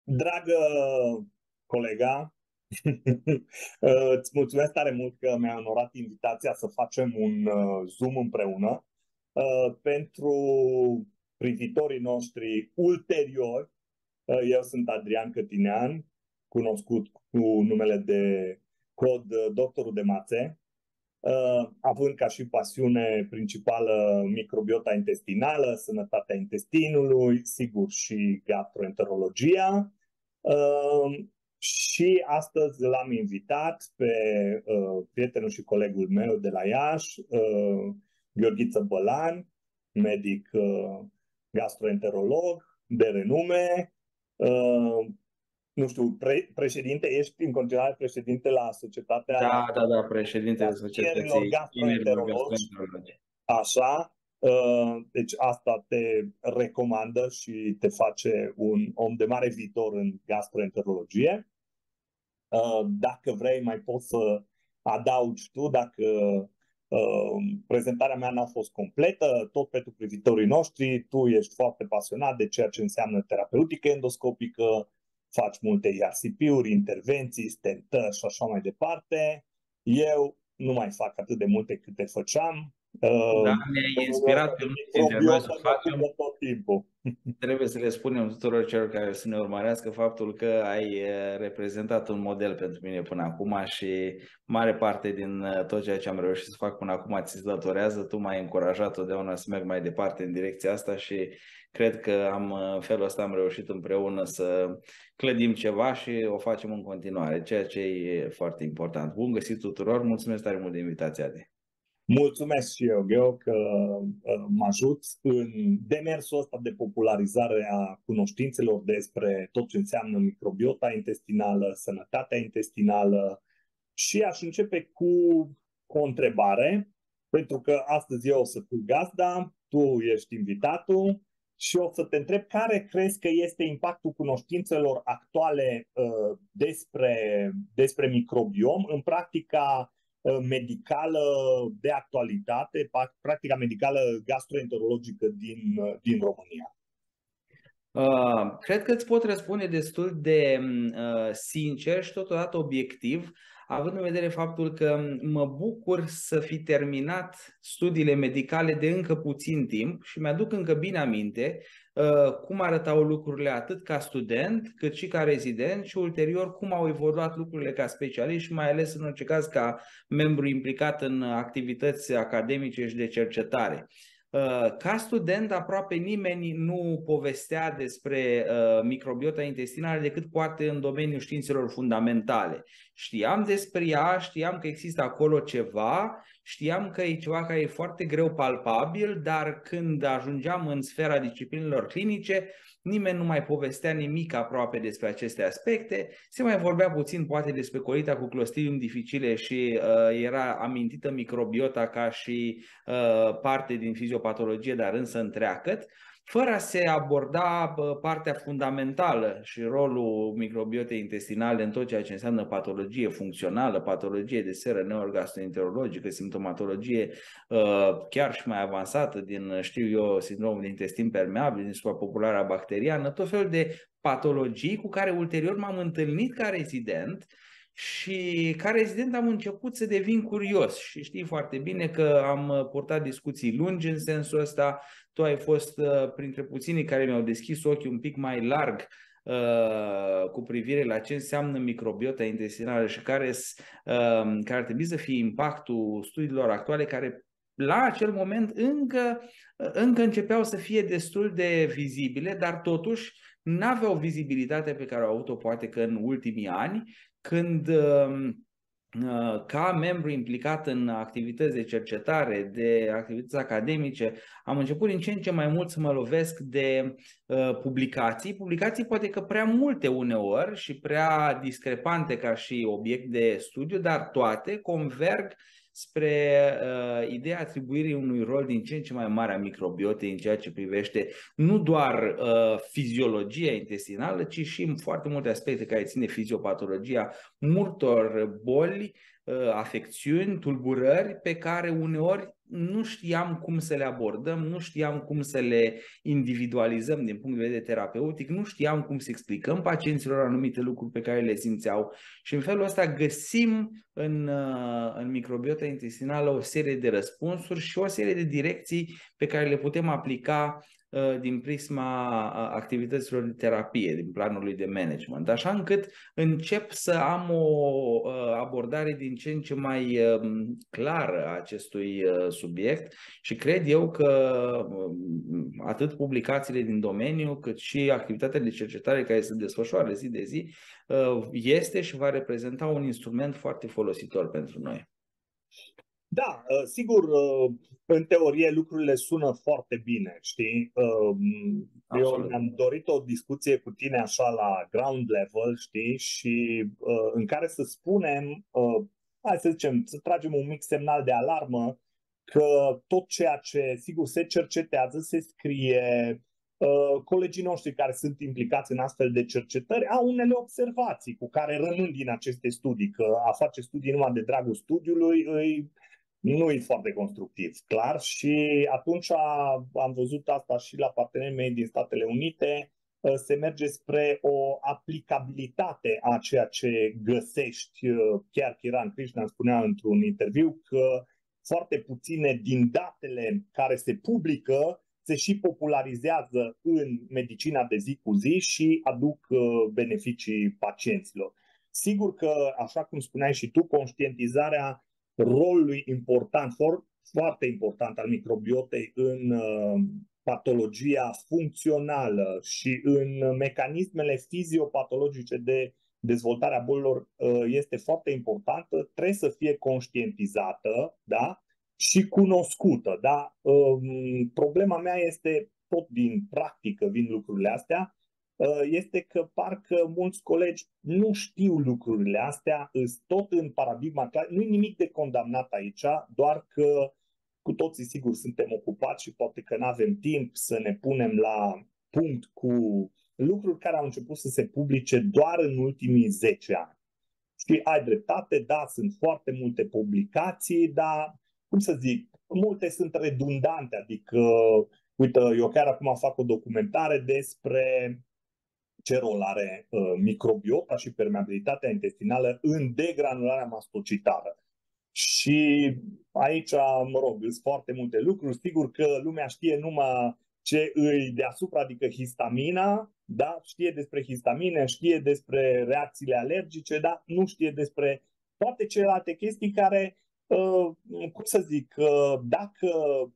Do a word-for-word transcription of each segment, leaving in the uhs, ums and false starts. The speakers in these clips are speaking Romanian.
Dragă colega, îți mulțumesc tare mult că mi-ai onorat invitația să facem un uh, Zoom împreună. Uh, Pentru privitorii noștri ulteriori, uh, eu sunt Adrian Cătinean, cunoscut cu numele de cod uh, Doctorul de Mațe, uh, având ca și pasiune principală microbiota intestinală, sănătatea intestinului, sigur și gastroenterologia. Uh, și astăzi l-am invitat pe uh, prietenul și colegul meu de la Iași, uh, Gheorghiță Bălan, medic uh, gastroenterolog de renume. Uh, nu știu, pre- președinte, ești în continuare președinte la Societatea Da, da, da, președintele Pacienților Societății Tinerilor Gastroenterologi. Gastroenterologi. Așa. Uh, Deci asta te recomandă și te face un om de mare viitor în gastroenterologie. Uh, Dacă vrei, mai poți să adaugi tu, dacă uh, prezentarea mea n-a fost completă, tot pentru privitorii noștri, tu ești foarte pasionat de ceea ce înseamnă terapeutică endoscopică, faci multe I R C P-uri, intervenții, stentări și așa mai departe. Eu nu mai fac atât de multe câte făceam. Da, Uh, ne-ai inspirat pe de mulți dintre noi să microbiotă mă ocupă facem. tot timpul. Trebuie să le spunem tuturor celor care să ne urmărească faptul că ai eh, reprezentat un model pentru mine până acum și mare parte din eh, tot ceea ce am reușit să fac până acum ți se datorează. Tu m-ai încurajat totdeauna să merg mai departe în direcția asta și cred că am, în felul ăsta am reușit împreună să clădim ceva și o facem în continuare, ceea ce e foarte important. Bun găsit tuturor, mulțumesc tare mult de invitație, Adi. Mulțumesc și eu, Geo, că uh, mă ajut în demersul ăsta de popularizare a cunoștințelor despre tot ce înseamnă microbiota intestinală, sănătatea intestinală. Și aș începe cu o întrebare, pentru că astăzi eu o să fiu gazda, tu ești invitatul și o să te întreb care crezi că este impactul cunoștințelor actuale uh, despre, despre microbiom în practica medicală de actualitate, practica medicală gastroenterologică din, din România? Uh, cred că îți pot răspunde destul de uh, sincer și totodată obiectiv, având în vedere faptul că mă bucur să fi terminat studiile medicale de încă puțin timp și mi-aduc încă bine aminte uh, cum arătau lucrurile atât ca student cât și ca rezident și ulterior cum au evoluat lucrurile ca specialist și mai ales în orice caz ca membru implicat în activități academice și de cercetare. Ca student, aproape nimeni nu povestea despre uh, microbiota intestinală decât poate în domeniul științelor fundamentale. Știam despre ea, știam că există acolo ceva, știam că e ceva care e foarte greu palpabil, dar când ajungeam în sfera disciplinelor clinice, nimeni nu mai povestea nimic aproape despre aceste aspecte. Se mai vorbea puțin poate despre colita cu Clostridium difficile și uh, era amintită microbiota ca și uh, parte din fiziopatologie, dar însă întreagăt, fără a se aborda uh, partea fundamentală și rolul microbiotei intestinale în tot ceea ce înseamnă patologie funcțională, patologie de seră neogastroenterologică, simptomatologie uh, chiar și mai avansată din, știu eu, sindromul de intestin permeabil, din suprapopularea bacteriană, tot felul de patologii cu care ulterior m-am întâlnit ca rezident și ca rezident am început să devin curios și știi foarte bine că am purtat discuții lungi în sensul ăsta. Tu ai fost printre puținii care mi-au deschis ochii un pic mai larg uh, cu privire la ce înseamnă microbiota intestinală și care, uh, care ar trebui să fie impactul studiilor actuale care la acel moment încă, încă începeau să fie destul de vizibile, dar totuși n-aveau vizibilitatea pe care au avut-o poate că în ultimii ani, când ca membru implicat în activități de cercetare, de activități academice, am început din ce în ce mai mult să mă lovesc de uh, publicații, publicații poate că prea multe uneori și prea discrepante ca și obiect de studiu, dar toate converg spre uh, ideea atribuirii unui rol din ce în ce mai mare a microbiotei în ceea ce privește nu doar uh, fiziologia intestinală, ci și în foarte multe aspecte care țin de fiziopatologia multor boli afecțiuni, tulburări pe care uneori nu știam cum să le abordăm, nu știam cum să le individualizăm din punct de vedere terapeutic, nu știam cum să explicăm pacienților anumite lucruri pe care le simțeau și în felul ăsta găsim în, în microbiota intestinală o serie de răspunsuri și o serie de direcții pe care le putem aplica din prisma activităților de terapie, din planului de management, așa încât încep să am o abordare din ce în ce mai clară a acestui subiect și cred eu că atât publicațiile din domeniu cât și activitatea de cercetare care se desfășoară zi de zi este și va reprezenta un instrument foarte folositor pentru noi. Da, sigur, în teorie lucrurile sună foarte bine, știi? Eu mi-am dorit o discuție cu tine așa la ground level, știi? Și în care să spunem, hai să zicem, să tragem un mic semnal de alarmă că tot ceea ce, sigur, se cercetează, se scrie, colegii noștri care sunt implicați în astfel de cercetări au unele observații cu care rămân din aceste studii, că a face studii numai de dragul studiului îi nu e foarte constructiv, clar, și atunci am văzut asta și la partenerii mei din Statele Unite, se merge spre o aplicabilitate a ceea ce găsești. Chiar Kiran Krishnan spunea într-un interviu că foarte puține din datele care se publică se și popularizează în medicina de zi cu zi și aduc beneficii pacienților. Sigur că, așa cum spuneai și tu, conștientizarea rolului important, foarte important al microbiotei în uh, patologia funcțională și în mecanismele fiziopatologice de dezvoltare a bolilor uh, este foarte importantă, trebuie să fie conștientizată, da? Și cunoscută. Da? Uh, problema mea este, tot din practică vin lucrurile astea, este că parcă mulți colegi nu știu lucrurile astea, îs tot în paradigma clară. Nu e nimic de condamnat aici, doar că cu toții sigur suntem ocupați și poate că nu avem timp să ne punem la punct cu lucruri care au început să se publice doar în ultimii zece ani. Și ai dreptate, da, sunt foarte multe publicații, dar, cum să zic, multe sunt redundante, adică, uite, eu chiar acum fac o documentare despre ce rol are uh, microbiota și permeabilitatea intestinală în degranularea mastocitară. Și aici, mă rog, sunt foarte multe lucruri. Sigur că lumea știe numai ce îi deasupra, adică histamina, da? Știe despre histamine, știe despre reacțiile alergice, dar nu știe despre toate celelalte chestii care, uh, cum să zic, uh, dacă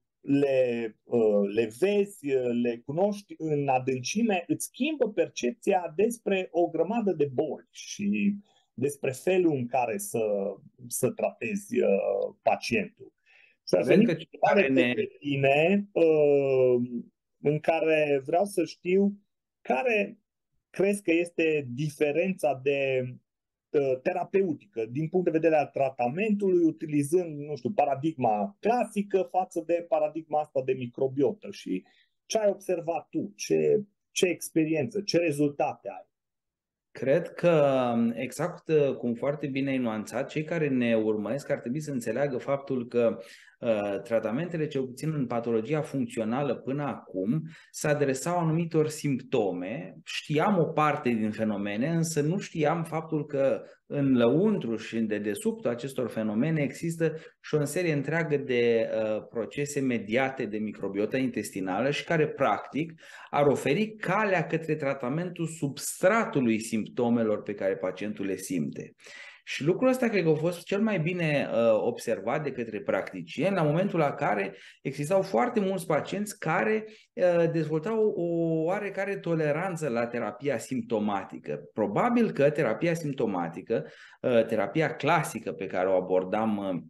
le, le vezi, le cunoști în adâncime, îți schimbă percepția despre o grămadă de boli și despre felul în care să, să tratezi uh, pacientul. Și a venit care ne... pe tine uh, în care vreau să știu care crezi că este diferența de terapeutică, din punct de vedere al tratamentului, utilizând, nu știu, paradigma clasică față de paradigma asta de microbiotă. Și ce ai observat tu? Ce, ce experiență, ce rezultate ai? Cred că, exact cum foarte bine ai nuanțat, cei care ne urmăresc ar trebui să înțeleagă faptul că uh, tratamentele, cel puțin în patologia funcțională până acum, se adresau anumitor simptome. Știam o parte din fenomene, însă nu știam faptul că în lăuntru și în dedesubtul acestor fenomene există și o serie întreagă de uh, procese mediate de microbiota intestinală și care, practic, ar oferi calea către tratamentul substratului simptomelor pe care pacientul le simte. Și lucrul ăsta cred că a fost cel mai bine uh, observat de către practicieni la momentul la care existau foarte mulți pacienți care uh, dezvoltau o oarecare toleranță la terapia simptomatică. Probabil că terapia simptomatică, uh, terapia clasică pe care o abordam uh,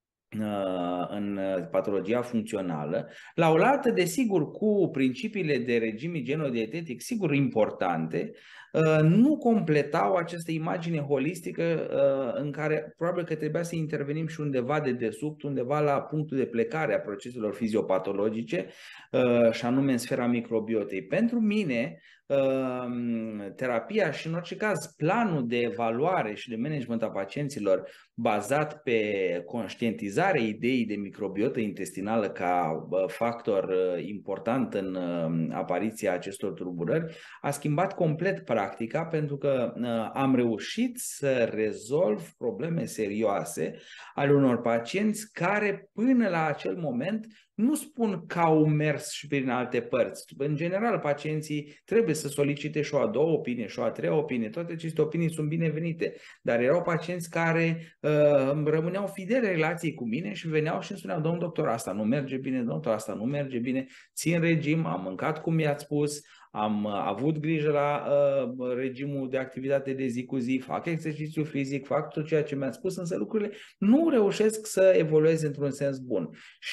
în patologia funcțională, la oaltă, desigur, cu principiile de regim igieno-dietetic, sigur, importante, nu completau această imagine holistică în care probabil că trebuia să intervenim și undeva de desubt, undeva la punctul de plecare a proceselor fiziopatologice, și anume în sfera microbiotei. Pentru mine, terapia și, în orice caz, planul de evaluare și de management a pacienților bazat pe conștientizarea ideii de microbiotă intestinală ca factor important în apariția acestor tulburări a schimbat complet practica, pentru că am reușit să rezolv probleme serioase ale unor pacienți care până la acel moment nu spun că au mers și prin alte părți. În general, pacienții trebuie să solicite și o a doua opinie și o a treia opinie. Toate aceste opinii sunt binevenite. Dar erau pacienți care uh, rămâneau fideli relației cu mine și veneau și îmi spuneau: domnul doctor, asta nu merge bine, doctor, asta nu merge bine, țin regim, am mâncat cum mi-ați spus, am avut grijă la uh, regimul de activitate de zi cu zi, fac exercițiu fizic, fac tot ceea ce mi-ați spus, însă lucrurile nu reușesc să evolueze într-un sens bun.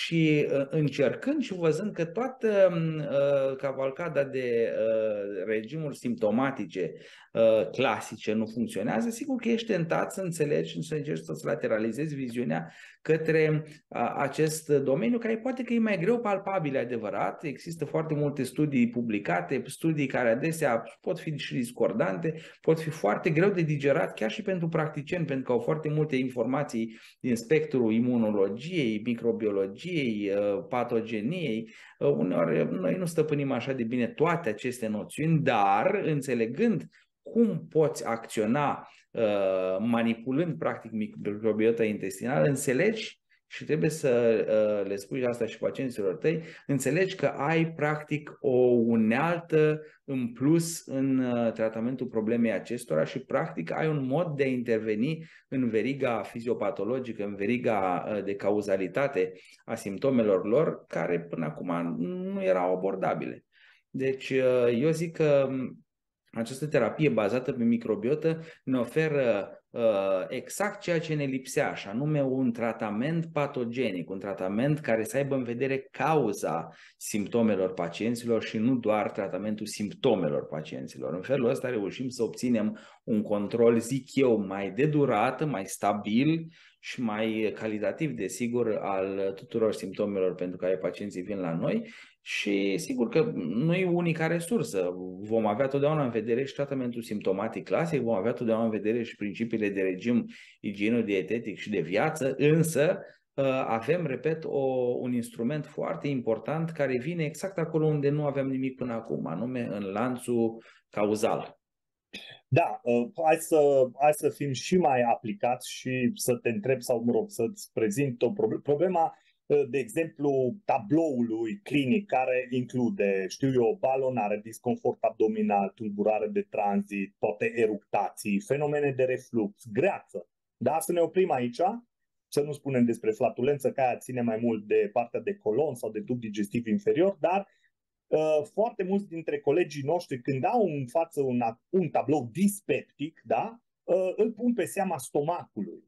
Și uh, încercând și văzând că toată uh, cavalcada de uh, regimuri simptomatice uh, clasice nu funcționează, sigur că ești tentat să înțelegi și să încerci să-ți lateralizezi viziunea către uh, acest domeniu, care poate că e mai greu palpabil, adevărat. Există foarte multe studii publicate, studii care adesea pot fi și discordante, pot fi foarte greu de digerat chiar și pentru practicieni, pentru că au foarte multe informații din spectrul imunologiei, microbiologiei, patogeniei. Uneori noi nu stăpânim așa de bine toate aceste noțiuni, dar înțelegând cum poți acționa manipulând practic microbiota intestinală, înțelegi, și trebuie să uh, le spui asta și pacienților tăi, înțelegi că ai practic o unealtă în plus în uh, tratamentul problemei acestora și practic ai un mod de a interveni în veriga fiziopatologică, în veriga uh, de cauzalitate a simptomelor lor, care până acum nu erau abordabile. Deci uh, eu zic că această terapie bazată pe microbiotă ne oferă uh, exact ceea ce ne lipsea, și anume un tratament patogenic, un tratament care să aibă în vedere cauza simptomelor pacienților și nu doar tratamentul simptomelor pacienților. În felul ăsta reușim să obținem un control, zic eu, mai de durată, mai stabil și mai calitativ, desigur, al tuturor simptomelor pentru care pacienții vin la noi. Și sigur că nu e unica resursă. Vom avea totdeauna în vedere și tratamentul simptomatic clasic, vom avea totdeauna în vedere și principiile de regim igieno-dietetic și de viață, însă avem, repet, o, un instrument foarte important care vine exact acolo unde nu aveam nimic până acum, anume în lanțul cauzal. Da, hai să, hai să fim și mai aplicați și să te întreb sau, mă rog, să-ți prezint o problemă. Problema, de exemplu, tabloului clinic, care include, știu eu, balonare, disconfort abdominal, tulburare de tranzit, poate eructații, fenomene de reflux, greață. Da, să ne oprim aici, să nu spunem despre flatulență, că aia ține mai mult de partea de colon sau de tub digestiv inferior, dar uh, foarte mulți dintre colegii noștri, când au în față un, un tablou dispeptic, da, uh, îl pun pe seama stomacului.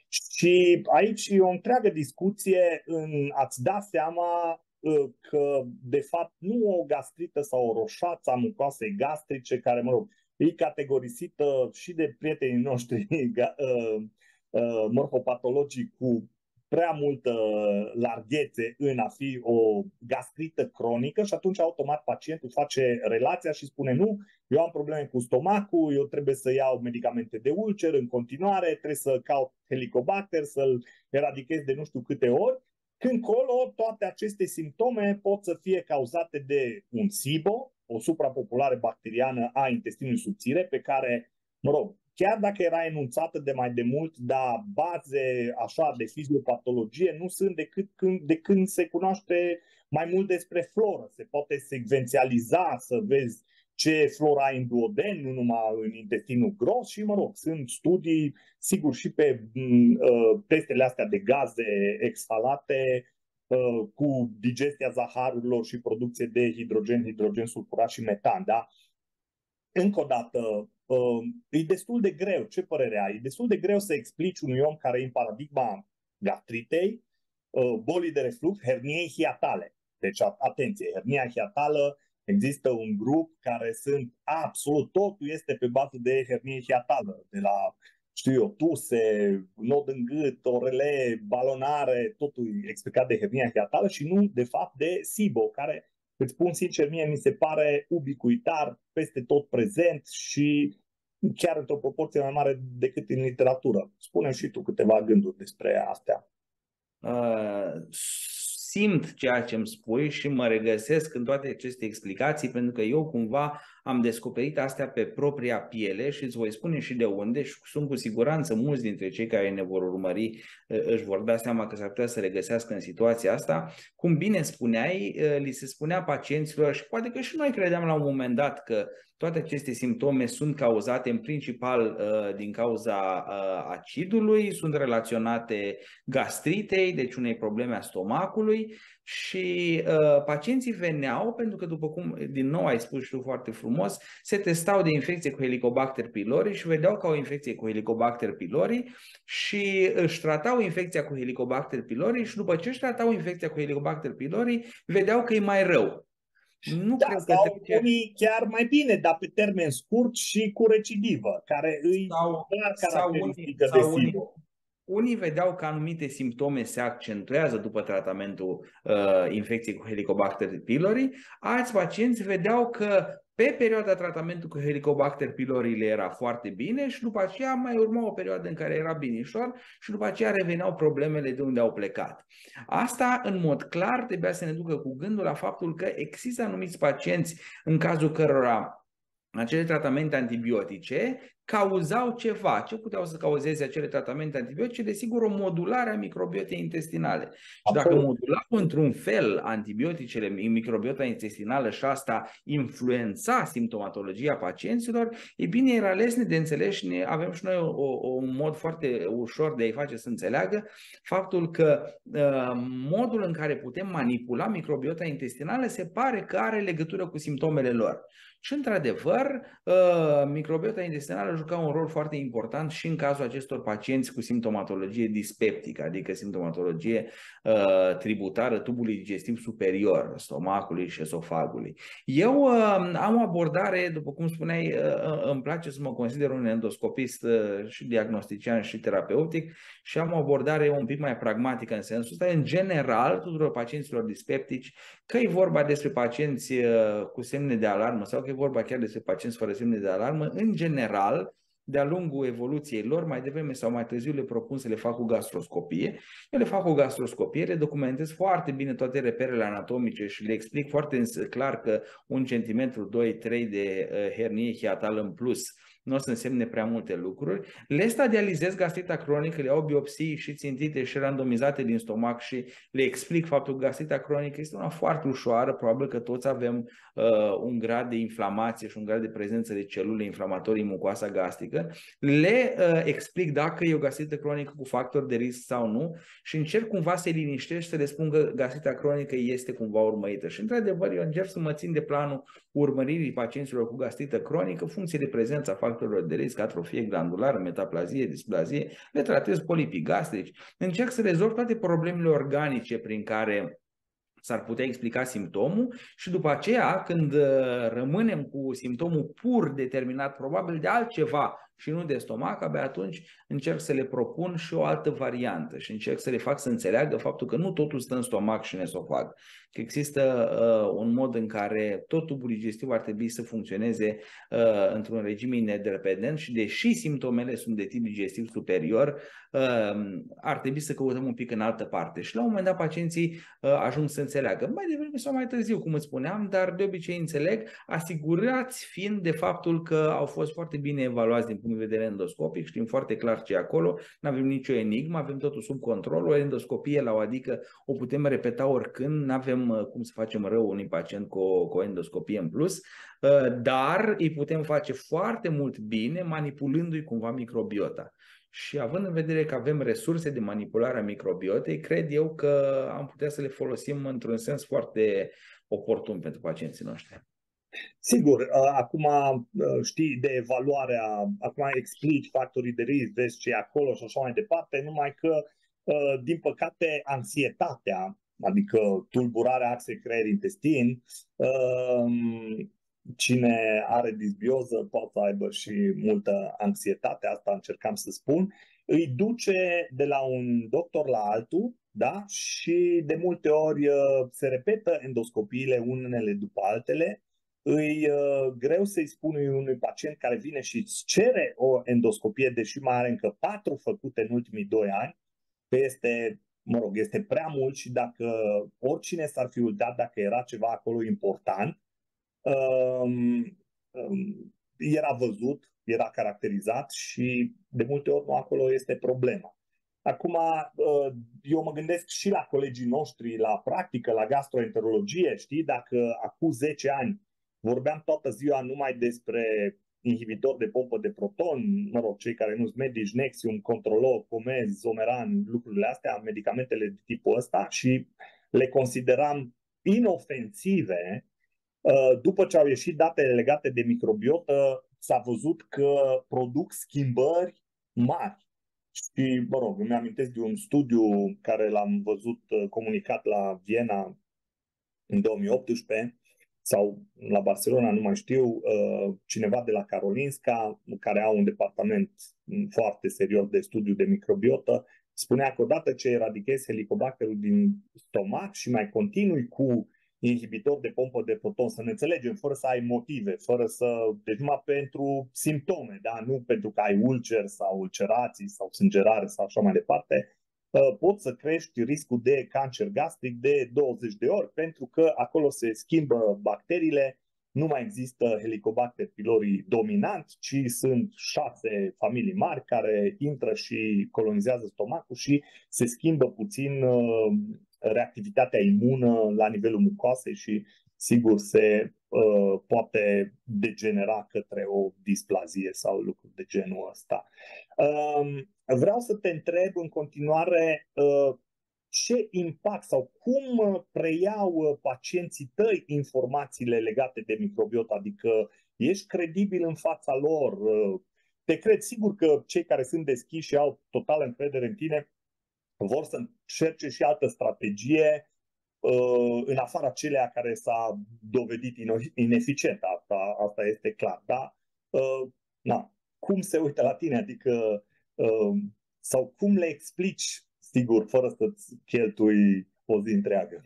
Și aici e o întreagă discuție în a-ți da seama uh, că, de fapt, nu o gastrită sau o roșață a mucoasei gastrice, care, mă rog, e categorisită și de prietenii noștri uh, uh, morfopatologii cu prea multă larghețe în a fi o gastrită cronică, și atunci automat pacientul face relația și spune: nu, eu am probleme cu stomacul, eu trebuie să iau medicamente de ulcer în continuare, trebuie să caut Helicobacter, să-l eradichez de nu știu câte ori, când colo toate aceste simptome pot să fie cauzate de un SIBO, o suprapopulare bacteriană a intestinului subțire, pe care, mă rog, chiar dacă era enunțată de mai de mult, dar baze așa de fiziopatologie nu sunt decât când, de când se cunoaște mai mult despre floră. Se poate secvențializa, să vezi ce flora ai în duoden, nu numai în intestinul gros, și, mă rog, sunt studii, sigur, și pe uh, testele astea de gaze exhalate uh, cu digestia zaharurilor și producție de hidrogen, hidrogen sulfurat și metan, da? Încă o dată, uh, e destul de greu, ce părere ai? E destul de greu să explici unui om care e în paradigma gastritei, uh, bolii de reflux, herniei hiatale. Deci, atenție, hernia hiatală, există un grup care sunt absolut, totul este pe bază de hernie hiatală, de la, știu eu, tuse, nod în gât, orele, balonare, totul explicat de hernia hiatală și nu, de fapt, de SIBO, care îți spun sincer, mie mi se pare ubicuitar, peste tot prezent și chiar într-o proporție mai mare decât în literatură. Spune și tu câteva gânduri despre astea. Uh, simt ceea ce îmi spui și mă regăsesc în toate aceste explicații, pentru că eu cumva am descoperit astea pe propria piele și îți voi spune și de unde, și sunt cu siguranță mulți dintre cei care ne vor urmări își vor da seama că s-ar putea să regăsească în situația asta. Cum bine spuneai, li se spunea pacienților, și poate că și noi credeam la un moment dat că toate aceste simptome sunt cauzate în principal din cauza acidului, sunt relaționate gastritei, deci unei probleme a stomacului, și uh, pacienții veneau pentru că, după cum din nou ai spus și tu foarte frumos, se testau de infecție cu Helicobacter pylori și vedeau că au infecție cu Helicobacter pylori și își tratau infecția cu Helicobacter pylori și după ce își tratau infecția cu Helicobacter pylori, vedeau că e mai rău. Nu da, cred sau că trece... unii chiar mai bine, dar pe termen scurt și cu recidivă, care îi sau, clar sau caracteristică unii, de sau unii, SIBO. Unii vedeau că anumite simptome se accentuează după tratamentul uh, infecției cu Helicobacter pylori, alți pacienți vedeau că pe perioada tratamentului cu Helicobacter pylori le era foarte bine și după aceea mai urma o perioadă în care era binișor și după aceea reveneau problemele de unde au plecat. Asta, în mod clar, trebuia să ne ducă cu gândul la faptul că există anumiți pacienți în cazul cărora acele tratamente antibiotice cauzau ceva. Ce puteau să cauzeze acele tratamente antibiotice? Desigur, o modulare a microbiotei intestinale. Și dacă modulau într-un fel antibioticele în microbiota intestinală și asta influența simptomatologia pacienților, e bine, era lesne de înțeles și ne, avem și noi o, o, un mod foarte ușor de a-i face să înțeleagă faptul că uh, modul în care putem manipula microbiota intestinală se pare că are legătură cu simptomele lor. Și, într-adevăr, microbiota intestinală juca un rol foarte important și în cazul acestor pacienți cu simptomatologie dispeptică, adică simptomatologie uh, tributară tubului digestiv superior, stomacului și esofagului. Eu uh, am o abordare, după cum spuneai, uh, îmi place să mă consider un endoscopist uh, și diagnostician și terapeutic și am o abordare un pic mai pragmatică în sensul ăsta. În general, tuturor pacienților dispeptici, că e vorba despre pacienți uh, cu semne de alarmă sau că e vorba chiar despre pacienți fără semne de alarmă, în general, de-a lungul evoluției lor, mai devreme sau mai târziu le propun să le fac o gastroscopie. Eu le fac o gastroscopie, le documentez foarte bine toate reperele anatomice și le explic foarte clar că un centimetru, doi, trei de hernie hiatală în plus nu o să însemne prea multe lucruri. Le stadializez gastrita cronică, le iau biopsii și țintite și randomizate din stomac și le explic faptul că gastrita cronică este una foarte ușoară, probabil că toți avem uh, un grad de inflamație și un grad de prezență de celule inflamatorii în mucoasa gastrică. Le uh, explic dacă e o gastrită cronică cu factor de risc sau nu și încerc cumva să-i liniștesc și să le spun că gastrita cronică este cumva urmărită. Și, într-adevăr, eu încerc să mă țin de planul urmăririi pacienților cu gastrită cronică, funcție de prezența factorilor de risc, atrofie glandulară, metaplazie, displazie, le tratez polipii gastrici, încerc să rezolv toate problemele organice prin care s-ar putea explica simptomul și după aceea, când rămânem cu simptomul pur determinat, probabil de altceva și nu de stomac, abia atunci încerc să le propun și o altă variantă și încerc să le fac să înțeleagă faptul că nu totul stă în stomac și în esofag, că există uh, un mod în care tot tubul digestiv ar trebui să funcționeze uh, într-un regim interdependent și deși simptomele sunt de tip digestiv superior, uh, ar trebui să căutăm un pic în altă parte. Și la un moment dat pacienții uh, ajung să înțeleagă, mai devreme sau mai târziu, cum îți spuneam, dar de obicei înțeleg, asigurați fiind de faptul că au fost foarte bine evaluați din punct de vedere endoscopic, știm foarte clar ce e acolo, nu avem nicio enigmă, avem totul sub control, o endoscopie la o adică o putem repeta oricând, nu avem cum să facem rău unui pacient cu o, cu o endoscopie în plus, dar îi putem face foarte mult bine manipulându-i cumva microbiota. Și având în vedere că avem resurse de manipulare a microbiotei, cred eu că am putea să le folosim într-un sens foarte oportun pentru pacienții noștri. Sigur, acum știi de evaluarea, acum explici factorii de risc, vezi ce e acolo și așa mai departe, numai că, din păcate, anxietatea, adică tulburarea axei creier-intestin, cine are disbioză poate să aibă și multă anxietate, asta încercam să spun, îi duce de la un doctor la altul, da? Și de multe ori se repetă endoscopiile unele după altele. Îi greu să-i spun unui pacient care vine și îți cere o endoscopie, deși mai are încă patru făcute în ultimii doi ani, că este, mă rog, este prea mult și dacă oricine s-ar fi uitat dacă era ceva acolo important, um, um, era văzut, era caracterizat și de multe ori nu acolo este problema. Acum, eu mă gândesc și la colegii noștri, la practică, la gastroenterologie, știi, dacă acum zece ani vorbeam toată ziua numai despre inhibitor de pompă de proton, mă rog, cei care nu sunt medici, Nexium, Controlor, Comez, Zomeran, lucrurile astea, medicamentele de tipul ăsta și le consideram inofensive, după ce au ieșit datele legate de microbiotă, s-a văzut că produc schimbări mari. Și, mă rog, îmi amintesc de un studiu care l-am văzut comunicat la Viena în două mii optsprezece sau la Barcelona, nu mai știu, cineva de la Karolinska, care au un departament foarte serios de studiu de microbiotă, spunea că odată ce eradichezi helicobacterul din stomac și mai continui cu inhibitor de pompă de proton, să ne înțelegem, fără să ai motive, fără să, deci numai pentru simptome, da? Nu pentru că ai ulcer sau ulcerații sau sângerare sau așa mai departe, poți să crești riscul de cancer gastric de douăzeci de ori, pentru că acolo se schimbă bacteriile, nu mai există Helicobacter pylori dominant, ci sunt șase familii mari care intră și colonizează stomacul și se schimbă puțin reactivitatea imună la nivelul mucoasei și sigur se uh, poate degenera către o displazie sau lucruri de genul ăsta. Uh, vreau să te întreb în continuare uh, ce impact sau cum preiau pacienții tăi informațiile legate de microbiota, adică ești credibil în fața lor, uh, te cred sigur că cei care sunt deschiși și au totală încredere în tine vor să încerce și altă strategie uh, în afara celea care s-a dovedit ineficientă. Asta, asta este clar. Da? Uh, na. Cum se uită la tine? Adică, uh, sau cum le explici, sigur, fără să-ți cheltui o zi întreagă?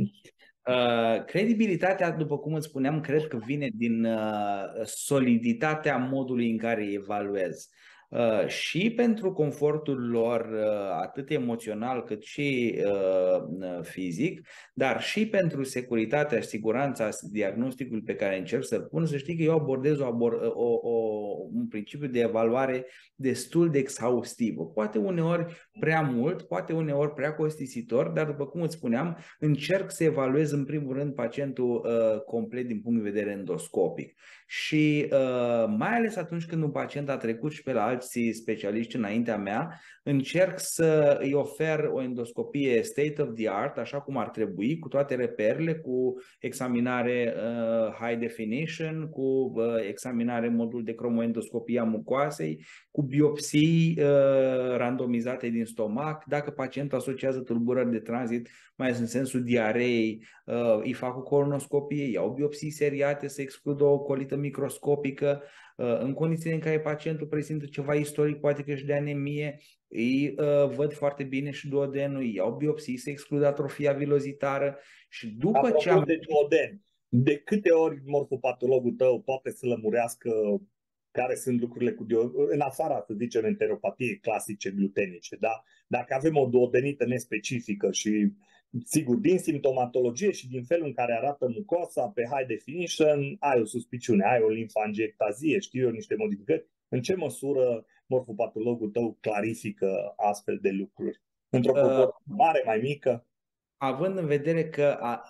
Uh, credibilitatea, după cum îți spuneam, cred că vine din uh, soliditatea modului în care evaluez. Uh, și pentru confortul lor uh, atât emoțional cât și uh, fizic, dar și pentru securitatea și siguranța diagnosticului pe care încerc să-l pun, să știi că eu abordez o, abor- o, o, un principiu de evaluare destul de exhaustiv. Poate uneori prea mult, poate uneori prea costisitor, dar după cum îți spuneam, încerc să evaluez în primul rând pacientul uh, complet din punct de vedere endoscopic. Și uh, mai ales atunci când un pacient a trecut și pe la alții specialiști înaintea mea, încerc să îi ofer o endoscopie state of the art, așa cum ar trebui, cu toate reperele, cu examinare uh, high definition, cu uh, examinare modul de cromoendoscopie a mucoasei, cu biopsii uh, randomizate din stomac. Dacă pacientul asociază tulburări de tranzit, mai ales în sensul diareei, uh, îi fac o colonoscopie, iau biopsii seriate să excludă o colită microscopică. Uh, în condițiile în care pacientul prezintă ceva istoric, poate că și de anemie, îi uh, văd foarte bine și duodenul, iau biopsii să excludă atrofia vilozitară și după Apropo ce am... de duoden, de câte ori morfopatologul tău poate să lămurească care sunt lucrurile cu duoden, în afara, să zicem, enteropatie clasice glutenice, da? Dacă avem o duodenită nespecifică și, sigur, din simptomatologie și din felul în care arată mucoasa pe high definition, ai o suspiciune, ai o limfangiectazie, știu eu, niște modificări, în ce măsură morfopatologul tău clarifică astfel de lucruri? Într-o proporție mare, mai mică? Având în vedere că a,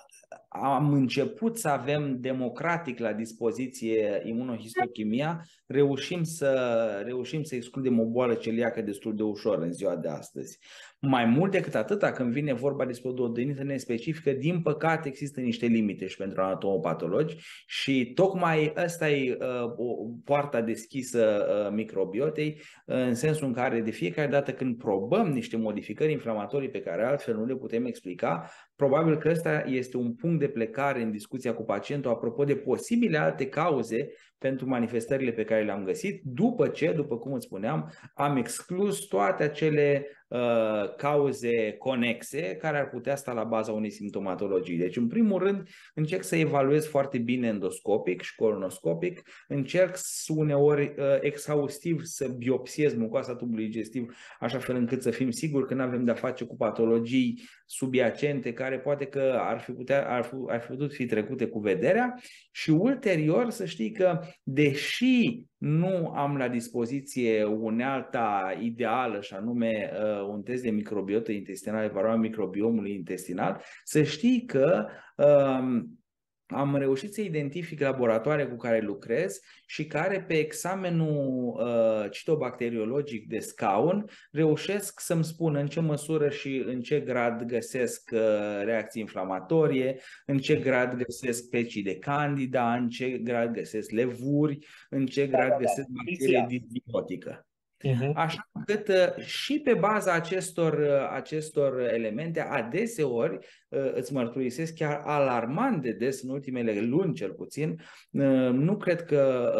am început să avem democratic la dispoziție imunohistochimia, reușim să, reușim să excludem o boală celiacă destul de ușor în ziua de astăzi. Mai mult decât atâta, când vine vorba despre o duodenită nespecifică, din păcate există niște limite și pentru anatomopatologi și tocmai ăsta e uh, o poarta deschisă uh, microbiotei, uh, în sensul în care de fiecare dată când probăm niște modificări inflamatorii pe care altfel nu le putem explica, probabil că ăsta este un punct de plecare în discuția cu pacientul apropo de posibile alte cauze pentru manifestările pe care le-am găsit, după ce, după cum îți spuneam, am exclus toate acele uh, cauze conexe care ar putea sta la baza unei simptomatologii. Deci, în primul rând, încerc să evaluez foarte bine endoscopic și colonoscopic, încerc uneori uh, exhaustiv să biopsiez mucoasa tubului digestiv, așa fel încât să fim siguri că nu avem de-a face cu patologii subiacente care poate că ar fi, putea, ar, fi, ar fi putut fi trecute cu vederea și ulterior să știi că deși nu am la dispoziție unealta ideală și anume uh, un test de microbiotă intestinală, evaluarea microbiomului intestinal, să știi că uh, am reușit să identific laboratoare cu care lucrez și care pe examenul uh, citobacteriologic de scaun reușesc să-mi spună în ce măsură și în ce grad găsesc uh, reacții inflamatorie, în ce grad găsesc specii de candida, în ce grad găsesc levuri, în ce Da, grad da, găsesc da. bacterie disbiotică. Uh-huh. Așa încât uh, și pe baza acestor, uh, acestor elemente, adeseori, uh, îți mărturisesc chiar alarmant de des în ultimele luni cel puțin, uh, nu cred că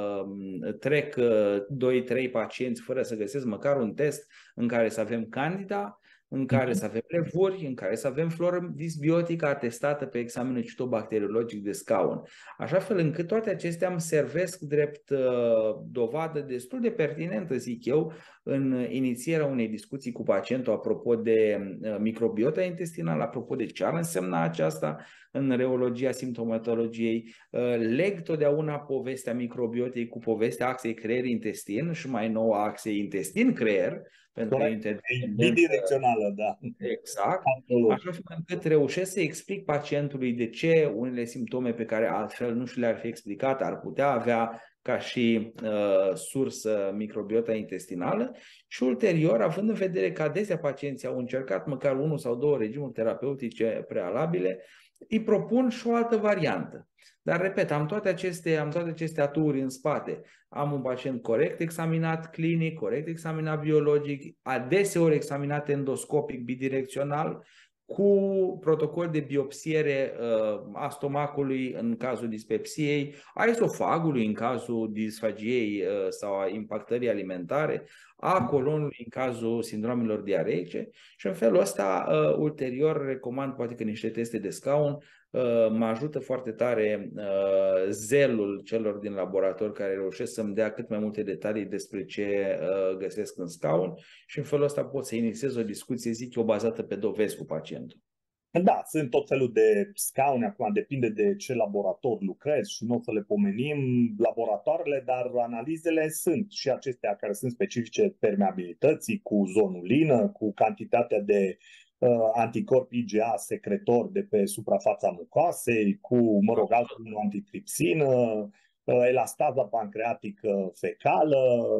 uh, trec uh, doi trei pacienți fără să găsesc măcar un test în care să avem candida, în care să avem levuri, în care să avem floră disbiotică atestată pe examenul citobacteriologic de scaun. Așa fel încât toate acestea îmi servesc drept uh, dovadă destul de pertinentă, zic eu, în inițierea unei discuții cu pacientul apropo de uh, microbiota intestinală, apropo de ce ar însemna aceasta în reologia simptomatologiei. Uh, leg totdeauna povestea microbiotei cu povestea axei creier-intestin și mai nou a axei intestin-creier, pentru că e bidirecțională, da. Exact. Absolut. Așa fel încât reușesc să explic pacientului de ce unele simptome pe care altfel nu și le-ar fi explicat ar putea avea ca și uh, sursă microbiota intestinală și ulterior, având în vedere că adesea pacienții au încercat măcar unul sau două regimuri terapeutice prealabile, îi propun și o altă variantă. Dar, repet, am toate aceste, am toate aceste aturi în spate. Am un pacient corect examinat clinic, corect examinat biologic, adeseori examinat endoscopic bidirecțional, cu protocol de biopsiere uh, a stomacului în cazul dispepsiei, a esofagului în cazul disfagiei uh, sau a impactării alimentare, a colonului în cazul sindromelor diareice și în felul ăsta uh, ulterior recomand poate că niște teste de scaun. Mă ajută foarte tare uh, zelul celor din laborator care reușesc să-mi dea cât mai multe detalii despre ce uh, găsesc în scaun și în felul ăsta pot să inițiez o discuție, zic eu, bazată pe dovezi cu pacientul. Da, sunt tot felul de scaune, acum depinde de ce laborator lucrezi și nu o să le pomenim laboratoarele, dar analizele sunt și acestea care sunt specifice permeabilității, cu zonulină, cu cantitatea de uh, anticorpi I G A secretor de pe suprafața mucoasei, cu, mă rog, altul antitripsină, uh, elastaza pancreatică fecală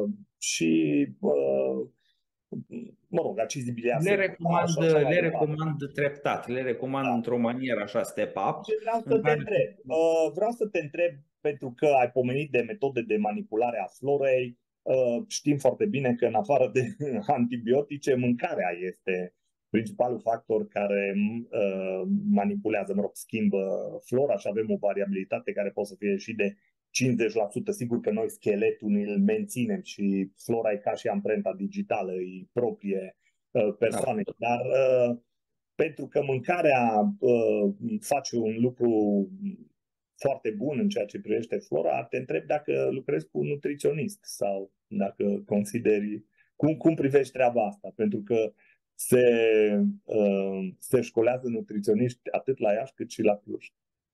și uh, mă rog, acizi biliari. Le recomand, așa, le recomand treptat, le recomand da. într-o manieră așa step-up. Vreau să te întreb, uh, vreau să te întreb, pentru că ai pomenit de metode de manipulare a florei, uh, știm foarte bine că în afară de antibiotice, mâncarea este principalul factor care uh, manipulează, mă rog, schimbă flora și avem o variabilitate care poate să fie și de cincizeci la sută. Sigur că noi scheletul îl menținem și flora e ca și amprenta digitală, e proprie uh, persoane. Da. Dar uh, pentru că mâncarea uh, face un lucru foarte bun în ceea ce privește flora, te întreb dacă lucrezi cu un nutriționist sau dacă consideri, cum, cum privești treaba asta? Pentru că se, uh, se școlează nutriționiști atât la Iași cât și la Cluj.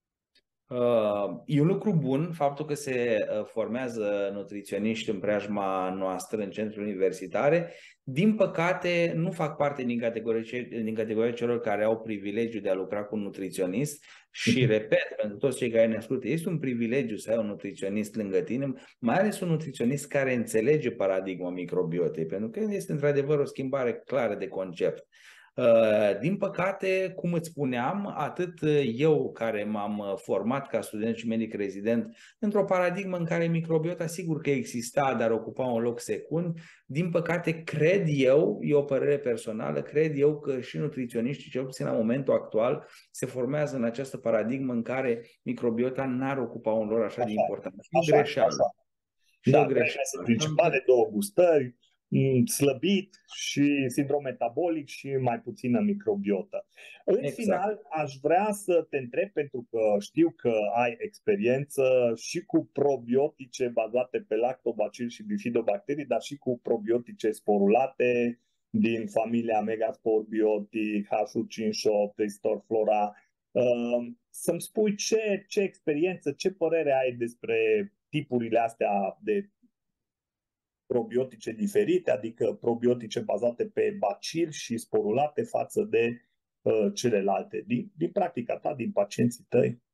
E un lucru bun faptul că se formează nutriționiști în preajma noastră în centrele universitare. Din păcate, nu fac parte din categoria, din categoria celor care au privilegiul de a lucra cu un nutriționist și, repet, pentru toți cei care ne ascultă, este un privilegiu să ai un nutriționist lângă tine, mai ales un nutriționist care înțelege paradigma microbiotei, pentru că este într-adevăr o schimbare clară de concept. Din păcate, cum îți spuneam, atât eu care m-am format ca student și medic rezident într-o paradigmă în care microbiota sigur că exista, dar ocupa un loc secund, din păcate cred eu, e o părere personală, cred eu că și nutriționiștii, cel puțin la momentul actual, se formează în această paradigmă în care microbiota n-ar ocupa un rol așa, așa de important. Și așa, greșeală. Așa. Și Da, o greșeală. principale două gustări, slăbit și sindrom metabolic și mai puțină microbiotă. În Exact. final, aș vrea să te întreb, pentru că știu că ai experiență și cu probiotice bazate pe lactobacil și bifidobacterii, dar și cu probiotice sporulate din familia Megaspor Biotic, H U cincizeci și opt, Restore Flora. Să-mi spui ce, ce experiență, ce părere ai despre tipurile astea de probiotice diferite, adică probiotice bazate pe bacil și sporulate față de uh, celelalte, din, din practica ta, din pacienții tăi?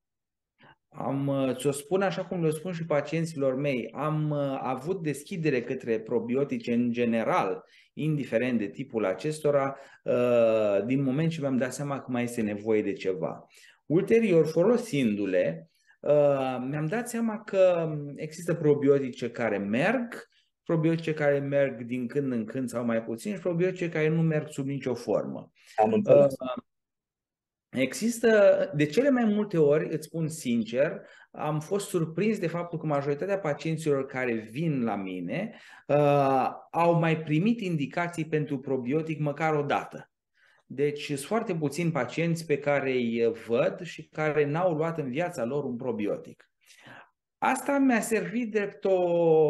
Am, ți-o spun așa cum le spun și pacienților mei, am avut deschidere către probiotice în general, indiferent de tipul acestora, din moment ce mi-am dat seama că mai este nevoie de ceva. Ulterior, folosindu-le, mi-am dat seama că există probiotice care merg, probiotice care merg din când în când sau mai puțin și probiotice care nu merg sub nicio formă. Am înțeles. Există, de cele mai multe ori, îți spun sincer, am fost surprins de faptul că majoritatea pacienților care vin la mine uh, au mai primit indicații pentru probiotic măcar o dată. Deci sunt foarte puțini pacienți pe care îi văd și care n-au luat în viața lor un probiotic. Asta mi-a servit drept o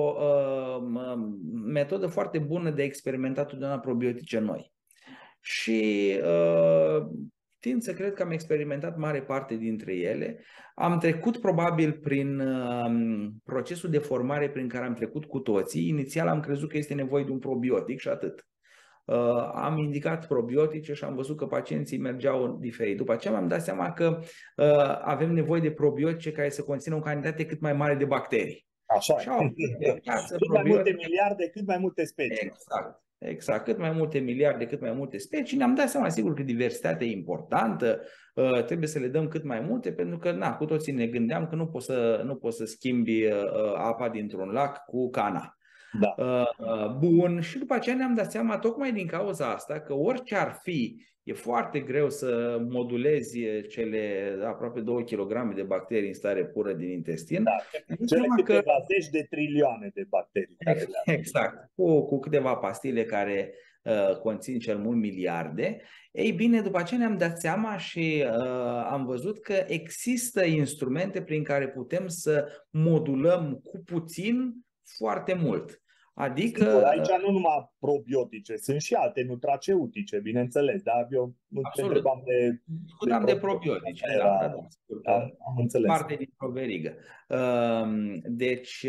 uh, metodă foarte bună de experimentat totdeauna probiotice noi. Și uh, tind să cred că am experimentat mare parte dintre ele. Am trecut probabil prin uh, procesul de formare prin care am trecut cu toții. Inițial am crezut că este nevoie de un probiotic și atât. Uh, am indicat probiotice și am văzut că pacienții mergeau diferit. După aceea mi-am dat seama că uh, avem nevoie de probiotice care să conțină o cantitate cât mai mare de bacterii. Așa. Cât mai multe miliarde, cât mai multe specii. Exact. Exact, cât mai multe miliarde, cât mai multe specii. Ne-am dat seama, sigur, că diversitatea e importantă, uh, trebuie să le dăm cât mai multe, pentru că, na, cu toții ne gândeam că nu poți să, nu poți să schimbi uh, apa dintr-un lac cu cana. Da. Uh, bun, și după aceea ne-am dat seama, tocmai din cauza asta, că orice ar fi, e foarte greu să modulezi cele aproape două kilograme de bacterii în stare pură din intestin. Da, cele câteva că... zeci de trilioane de bacterii. Care exact, cu, cu câteva pastile care uh, conțin cel mult miliarde. Ei bine, după aceea ne-am dat seama și uh, am văzut că există instrumente prin care putem să modulăm cu puțin foarte mult. Adică, sigur, aici nu numai probiotice, sunt și alte nutraceutice, bineînțeles, dar eu nu te întrebam de... Discutam de, de probiotice, era, da, da, da, am, am înțeles. Parte din proverigă. Deci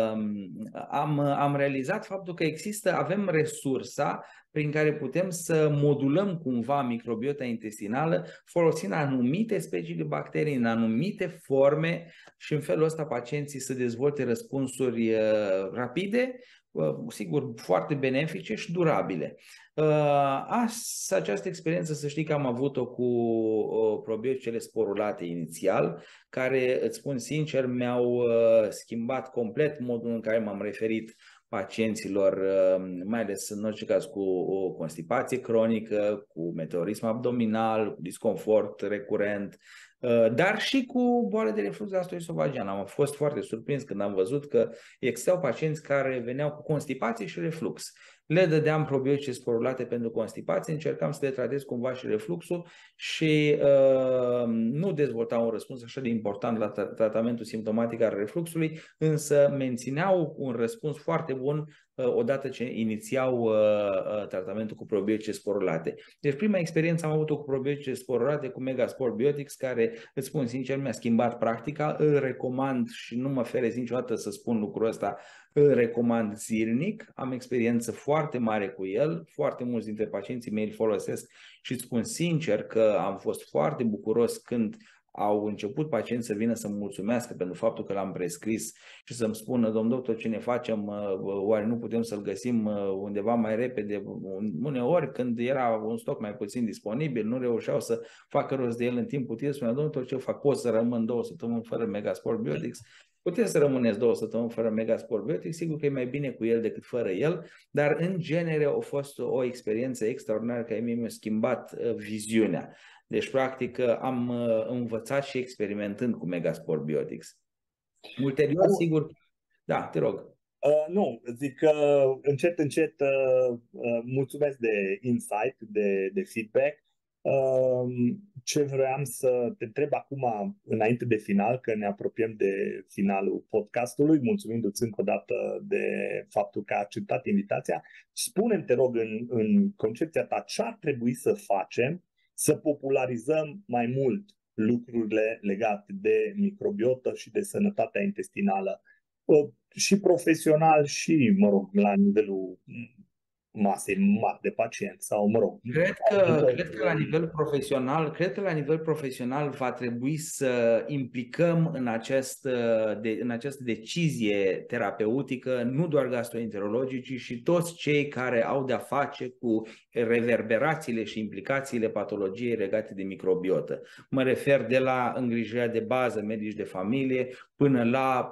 am, am realizat faptul că există, avem resursa prin care putem să modulăm cumva microbiota intestinală folosind anumite specii de bacterii în anumite forme și în felul ăsta pacienții să dezvolte răspunsuri rapide, sigur, foarte benefice și durabile. Asta, această experiență, să știi că am avut-o cu probioticele sporulate inițial, care, îți spun sincer, mi-au schimbat complet modul în care m-am referit pacienților, mai ales în orice caz cu o constipație cronică, cu meteorism abdominal, cu disconfort recurent, dar și cu boală de reflux gastroesofagean. Am fost foarte surprins când am văzut că existau pacienți care veneau cu constipație și reflux. Le dădeam probiotice sporulate pentru constipație, încercam să le tratez cumva și refluxul și uh, nu dezvoltau un răspuns așa de important la tratamentul simptomatic al refluxului, însă mențineau un răspuns foarte bun uh, odată ce inițiau uh, tratamentul cu probiotice sporulate. Deci prima experiență am avut-o cu probiotice sporulate, cu Megaspor Biotics, care, îți spun sincer, mi-a schimbat practica, îl recomand și nu mă ferez niciodată să spun lucrul ăsta, îl recomand zilnic, am experiență foarte mare cu el, foarte mulți dintre pacienții mei îl folosesc și îți spun sincer că am fost foarte bucuros când au început pacienți să vină să-mi mulțumească pentru faptul că l-am prescris și să-mi spună: domn doctor, ce ne facem, oare nu putem să-l găsim undeva mai repede? Uneori, când era un stoc mai puțin disponibil, nu reușeau să facă rost de el în timp util, spunea: domn doctor, ce fac? Pot să rămân două săptămâni fără Megasport Biotics? Puteți să rămâneți două săptămâni fără Megasport Biotics, sigur că e mai bine cu el decât fără el, dar în genere a fost o experiență extraordinară care mie mi-a schimbat viziunea. Deci, practic, am învățat și experimentând cu Megasport Biotics. Ulterior, sigur, da, te rog. Uh, nu, zic că uh, încet, încet uh, uh, mulțumesc de insight, de, de feedback. Uh, ce vreau să te întreb acum, înainte de final, că ne apropiem de finalul podcastului, mulțumindu-ți încă o dată de faptul că ai acceptat invitația, spune-mi, te rog, în, în concepția ta, ce ar trebui să facem să popularizăm mai mult lucrurile legate de microbiotă și de sănătatea intestinală, și profesional și, mă rog, la nivelul masei mari de pacienți sau, mă rog. Cred că, cred că la nivel profesional, cred că la nivel profesional va trebui să implicăm în această, de, în această decizie terapeutică nu doar gastroenterologii, ci și toți cei care au de-a face cu reverberațiile și implicațiile patologiei legate de microbiotă. Mă refer de la îngrijirea de bază, medici de familie, până la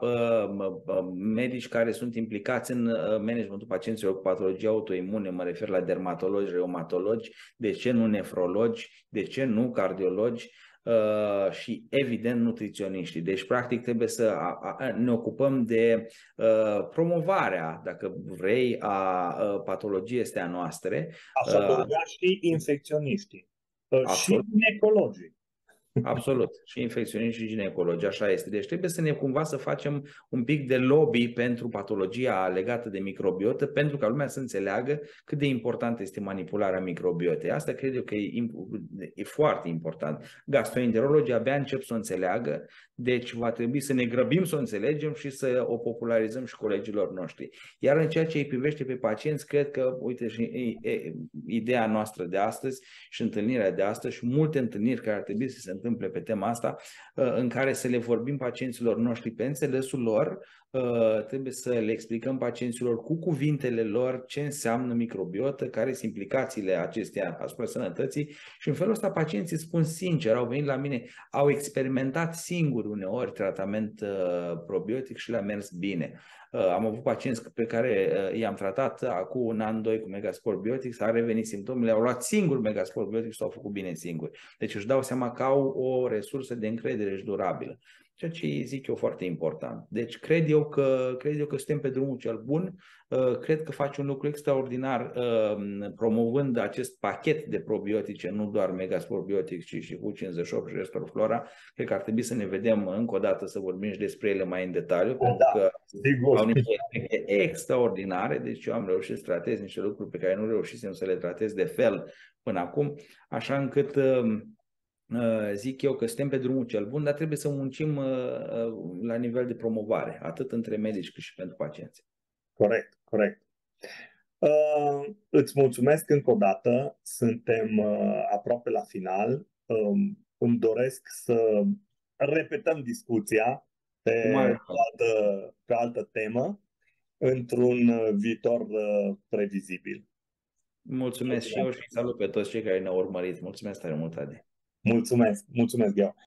uh, medici care sunt implicați în managementul pacienților cu patologii autoimune, mă refer la dermatologi, reumatologi, de ce nu nefrologi, de ce nu cardiologi uh, și evident nutriționiștii. Deci practic trebuie să a, a, ne ocupăm de uh, promovarea, dacă vrei, a, a patologiei astea noastre. Aș adăuga uh, și infecționiștii uh, și ginecologii. Absolut. Și infecționiști și ginecologi, așa este. Deci trebuie să ne cumva să facem un pic de lobby pentru patologia legată de microbiotă, pentru ca lumea să înțeleagă cât de importantă este manipularea microbiotei. Asta cred eu că e, e foarte important. Gastroenterologii abia încep să o înțeleagă, deci va trebui să ne grăbim să o înțelegem și să o popularizăm și colegilor noștri. Iar în ceea ce îi privește pe pacienți, cred că, uite, și e, e, ideea noastră de astăzi și întâlnirea de astăzi și multe întâlniri care ar trebui să se întâmple pe tema asta, în care să le vorbim pacienților noștri pe înțelesul lor, trebuie să le explicăm pacienților cu cuvintele lor ce înseamnă microbiotă, care sunt implicațiile acesteia asupra sănătății și în felul ăsta pacienții spun sincer, au venit la mine, au experimentat singuri uneori tratament probiotic și le-a mers bine. Am avut pacienți pe care i-am tratat acum un an, doi cu Megasport Biotics, a revenit simptomele, au luat singur Megasport Biotics și s-au făcut bine singuri. Deci își dau seama că au o resursă de încredere și durabilă. Ceea ce zic eu foarte important. Deci cred eu că, cred eu că suntem pe drumul cel bun. Cred că face un lucru extraordinar promovând acest pachet de probiotice, nu doar Megasport Biotics, ci și U cincizeci și opt și Restore Flora. Cred că ar trebui să ne vedem încă o dată, să vorbim și despre ele mai în detaliu, da, pentru că sigur. au niște efecte extraordinare. Deci eu am reușit să tratez niște lucruri pe care nu reușisem să le tratez de fel până acum, așa încât zic eu că suntem pe drumul cel bun, dar trebuie să muncim la nivel de promovare, atât între medici cât și pentru pacienți. Corect, corect. Uh, îți mulțumesc încă o dată, suntem uh, aproape la final. Um, îmi doresc să repetăm discuția pe, pe, altă, pe altă temă într-un viitor uh, previzibil. Mulțumesc și eu și salut pe toți cei care ne-au urmărit. Mulțumesc tare mult, Adi. Mulțumesc, mulțumesc, Gheo.